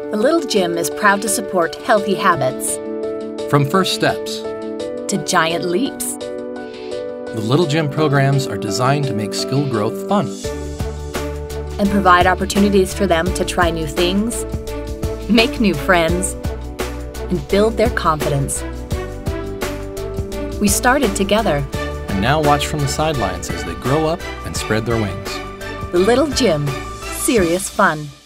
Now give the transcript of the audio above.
The Little Gym is proud to support healthy habits. From first steps to giant leaps. The Little Gym programs are designed to make skill growth fun and provide opportunities for them to try new things, make new friends, and build their confidence. We started together. And now watch from the sidelines as they grow up and spread their wings. The Little Gym, serious fun.